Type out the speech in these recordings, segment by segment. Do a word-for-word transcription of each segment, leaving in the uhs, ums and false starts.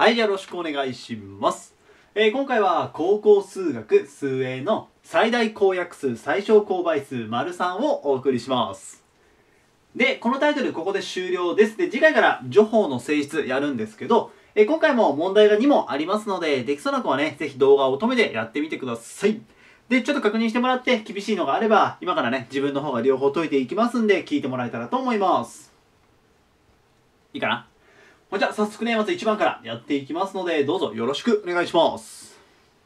はい、よろしくお願いします。えー、今回は高校数学数 エー の最大公約数最小公倍数 ③ をお送りします。で、このタイトルここで終了です。で、次回から除法の性質やるんですけど、えー、今回も問題がに問ありますので、できそうな子はね、ぜひ動画を止めてやってみてください。で、ちょっと確認してもらって厳しいのがあれば、今からね、自分の方が両方解いていきますんで、聞いてもらえたらと思います。いいかな？じゃあ早速ね、まずいちばんからやっていきますので、どうぞよろしくお願いします。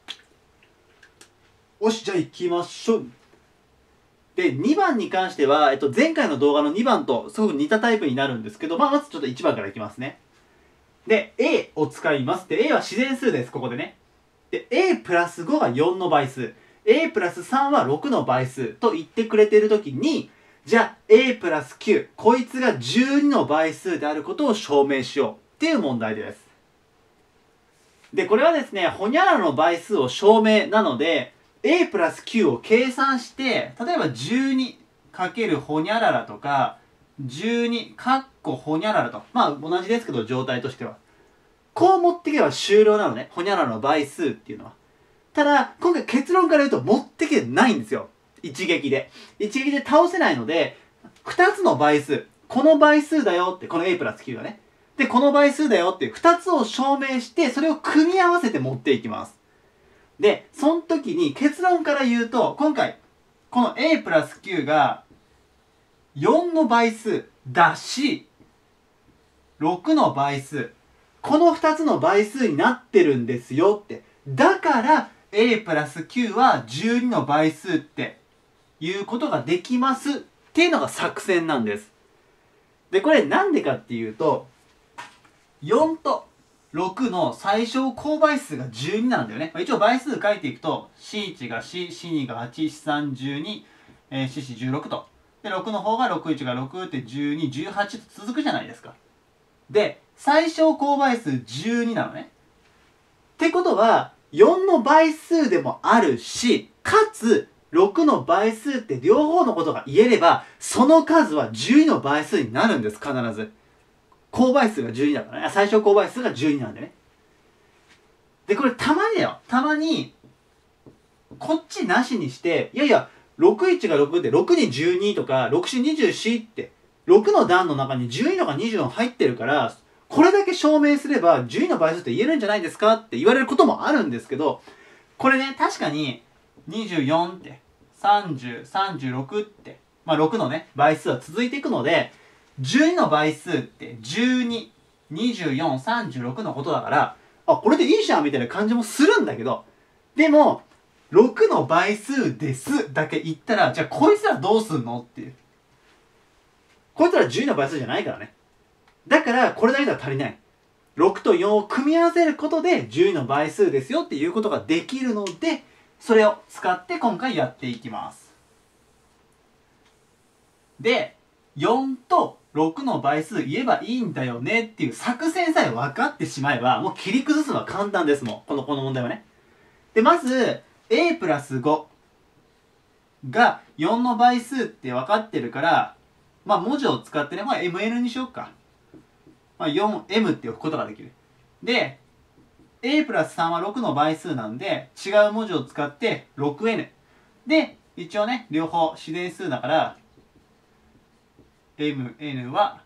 よし、じゃあ行きましょう。で、にばんに関しては、えっと、前回の動画のにばんとすごく似たタイプになるんですけど、まあ、まずちょっといちばんからいきますね。で、A を使います。で、A は自然数です、ここでね。で、A プラスごがよんの倍数、A プラスさんはろくの倍数と言ってくれているときに、じゃあ A プラスきゅう、こいつがじゅうにの倍数であることを証明しようっていう問題です。で、これはですね、ホニャララの倍数を証明なので、A プラスきゅうを計算して、例えばじゅうにかけるホニャララとか、じゅうにかっこホニャララと。まあ同じですけど、状態としては。こう持っていけば終了なのね、ホニャララの倍数っていうのは。ただ、今回結論から言うと持ってけないんですよ。一撃で。一撃で倒せないので、二つの倍数。この倍数だよって、この A プラスきゅうがね。で、この倍数だよっていう二つを証明して、それを組み合わせて持っていきます。で、その時に結論から言うと、今回、この A プラスきゅうがよんの倍数だし、ろくの倍数。この二つの倍数になってるんですよって。だから、A プラスきゅうはじゅうにの倍数っていうことができますっていうのが作戦なんです。で、これなんでかっていうと、よんとろくの最小公倍数がじゅうになんだよね。一応倍数書いていくと、シーいち がよん、シーに がはち、シーさん じゅうに、えー、シーよん じゅうろくと。で、ろくの方がろくいちがろくってじゅうに、じゅうはちと続くじゃないですか。で、最小公倍数じゅうになのね。ってことは、よんの倍数でもあるし、かつ、ろくの倍数って両方のことが言えれば、その数はじゅうにの倍数になるんです、必ず。公倍数がじゅうにだからね。最小公倍数がじゅうになんでね。で、これたまにだよ。たまに、こっちなしにして、いやいや、ろくいちがろくってろくにじゅうにとか、ろくしにじゅうよんって、ろくの段の中にじゅうにとかにじゅうよん入ってるから、これだけ証明すればじゅうにの倍数って言えるんじゃないですかって言われることもあるんですけど、これね、確かににじゅうよんって、さんじゅう、さんじゅうろくって、まあろくのね、倍数は続いていくので、じゅうにの倍数ってじゅうに、にじゅうよん、さんじゅうろくのことだから、あ、これでいいじゃんみたいな感じもするんだけど、でも、ろくの倍数ですだけ言ったら、じゃあこいつらどうすんのっていう。こいつらじゅうにの倍数じゃないからね。だから、これだけでは足りない。ろくとよんを組み合わせることでじゅうにの倍数ですよっていうことができるので、それを使って今回やっていきます。で、よんとろくの倍数言えばいいんだよねっていう作戦さえ分かってしまえば、もう切り崩すのは簡単ですもん。この、この問題はね。で、まず、A プラスごがよんの倍数って分かってるから、まあ文字を使ってね、まあ エムエヌ にしようか。まあ よんエム って置くことができる。で、A プラスさんはろくの倍数なんで、違う文字を使って ろくエヌ。で、一応ね、両方自然数だから、エムエヌ は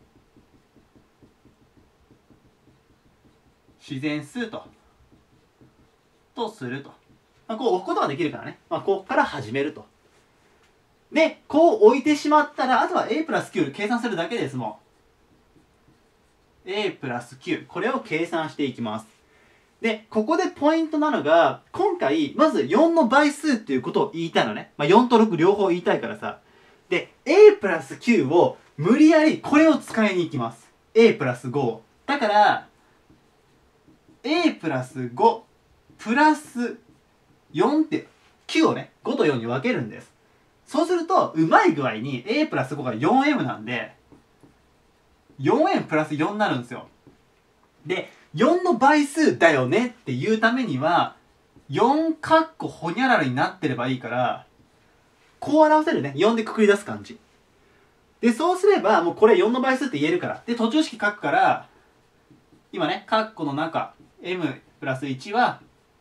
自然数と、とすると。まあ、こう置くことができるからね。まあ、ここから始めると。で、こう置いてしまったら、あとは A プラスきゅう計算するだけですもん。A プラスきゅう。これを計算していきます。で、ここでポイントなのが、今回、まずよんの倍数っていうことを言いたいのね。まあ、よんとろく両方言いたいからさ。で、A プラスきゅうを無理やりこれを使いに行きます。A プラスごを。だから、A プラスごプラスよんってきゅうをね、ごとよんに分けるんです。そうすると、うまい具合に A プラスごが よんエム なんで、よんエム プラスよんになるんですよ。で、よんの倍数だよねっていうためには、よんかっこほにゃららになってればいいから、こう表せるね。よんでくくり出す感じ。で、そうすれば、もうこれよんの倍数って言えるから。で、途中式書くから、 今ね括弧の中 m プラスいちは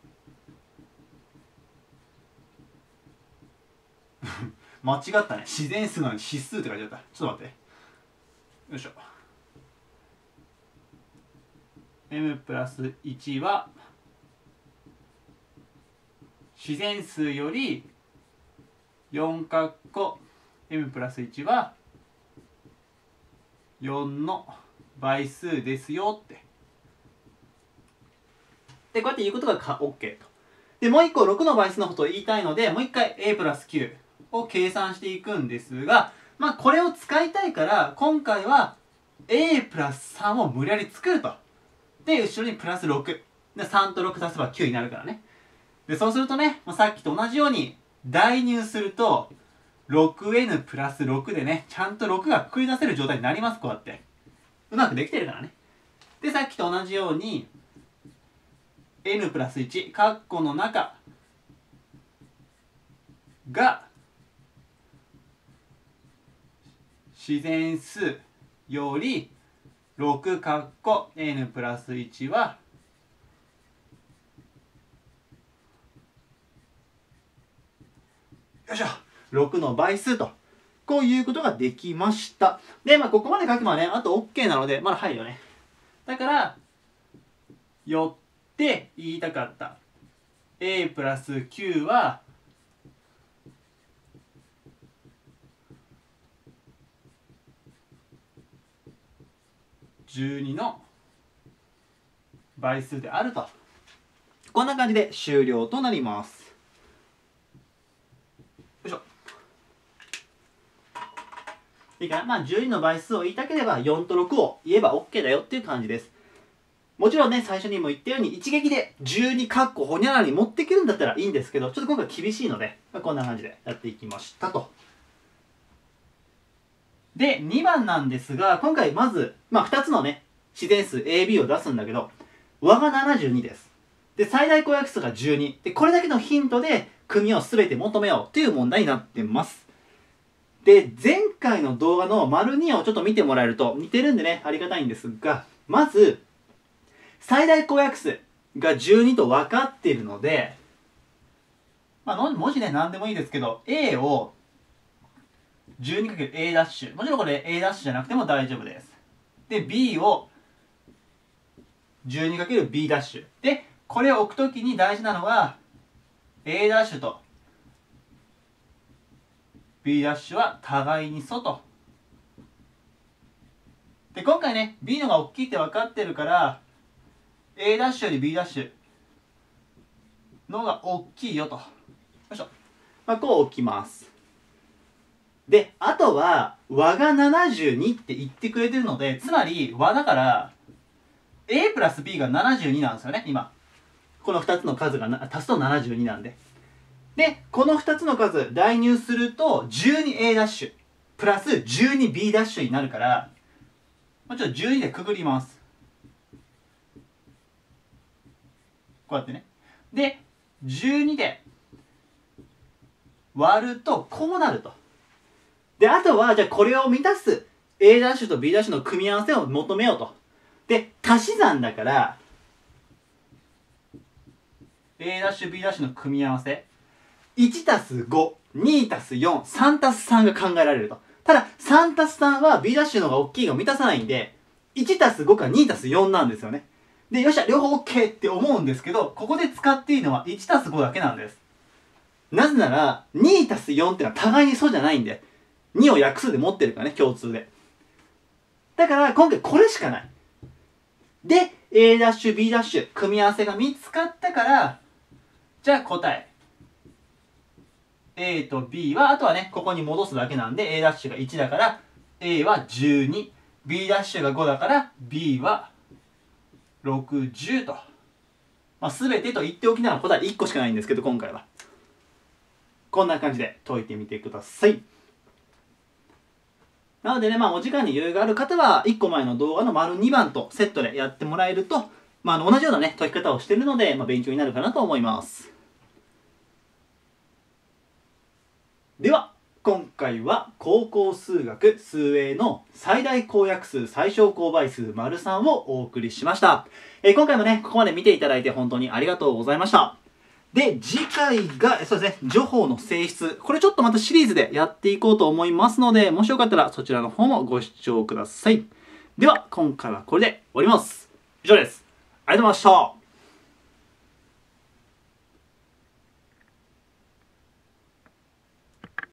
間違ったね。自然数なのに指数って書いてあった。ちょっと待って。よいしょ。m プラスいちは自然数よりよん括弧 m プラスいちはよんの倍数ですよって。で、こうやって言うことが OK と。で、もう一個ろくの倍数のことを言いたいので、もう一回 a プラスきゅうを計算していくんですが、まあこれを使いたいから、今回は a プラスさんを無理やり作ると。で、後ろにプラスろく。で、さんとろく足せばきゅうになるからね。で、そうするとね、まあ、さっきと同じように代入すると、ろくエヌ プラスろくでね、ちゃんとろくが繰り出せる状態になります、こうやって。うまくできてるからね。で、さっきと同じように、n プラスいち、括弧の中が、自然数よりろく括弧 n プラスいちは、よいしょろくの倍数と、こういうことができました。で、まあ、ここまで書けばね、あと OK なので、まだ入るよね。だから、よって言いたかった。a プラスきゅうは、じゅうにの倍数であると。こんな感じで終了となります。よいしょ。いいかな。まあじゅうにの倍数を言いたければよんとろくを言えば OK だよっていう感じです。もちろんね、最初にも言ったように一撃でじゅうに括弧ほにゃららに持っていけるんだったらいいんですけど、ちょっと今回厳しいので、まあ、こんな感じでやっていきましたと。で、にばんなんですが、今回まず、まあふたつのね、自然数 エービー を出すんだけど、和がななじゅうにです。で、最大公約数がじゅうに。で、これだけのヒントで組を全て求めようという問題になってます。で、前回の動画の丸にをちょっと見てもらえると似てるんでね、ありがたいんですが、まず、最大公約数がじゅうにと分かっているので、まあ、文字ね、何でもいいですけど、A を じゅうにかけるエー ダッシュ。もちろんこれ A ダッシュじゃなくても大丈夫です。で、B を じゅうにかけるビー ダッシュ。で、これを置くときに大事なのは、A ダッシュと B ダッシュは互いに素と。で、今回ね、B のが大きいって分かってるから、A ダッシュより B ダッシュの方が大きいよと。よいしょ。まあ、こう置きます。で、あとは、和がななじゅうにって言ってくれてるので、つまり和だから、A プラス B がななじゅうになんですよね、今。このふたつの数がな足すとななじゅうになんで。で、このふたつの数代入すると じゅうにエー ダッシュプラス じゅうにビー ダッシュになるから、まあ、ちょっとじゅうにでくぐります。こうやってね。で、じゅうにで割るとこうなると。で、あとは、じゃあこれを満たす A ダッシュと B ダッシュの組み合わせを求めようと。で、足し算だから、A ダッシュ B ダッシュの組み合わせ。いちたすご、にたすよん、さんたすさんが考えられると。ただ、さんたすさんは B ダッシュの方が大きいが満たさないんで、いちたすごかにたすよんなんですよね。で、よっしゃ、両方 OK って思うんですけど、ここで使っていいのはいちたすごだけなんです。なぜなら、にたすよんってのは互いにそうじゃないんで、にを約数で持ってるからね、共通で。だから、今回これしかない。で、A ダッシュ、B ダッシュ、組み合わせが見つかったから、じゃあ答え。A と B は、あとはね、ここに戻すだけなんで、A ダッシュがいちだから、A はじゅうに、B ダッシュがごだから、B はろくじゅうと。まあ、すべてと言っておきながら答えいっこしかないんですけど、今回は。こんな感じで解いてみてください。なのでね、まあ、お時間に余裕がある方は、いっこまえの動画の丸にばんとセットでやってもらえると、まあ、あの同じようなね、解き方をしているので、まあ、勉強になるかなと思います。では、 今回は高校数学数 エー の最大公約数最小公倍数 ③ をお送りしました。えー、今回もね、ここまで見ていただいて本当にありがとうございました。で、次回が、そうですね、除法の性質。これちょっとまたシリーズでやっていこうと思いますので、もしよかったらそちらの方もご視聴ください。では、今回はこれで終わります。以上です。ありがとうございました。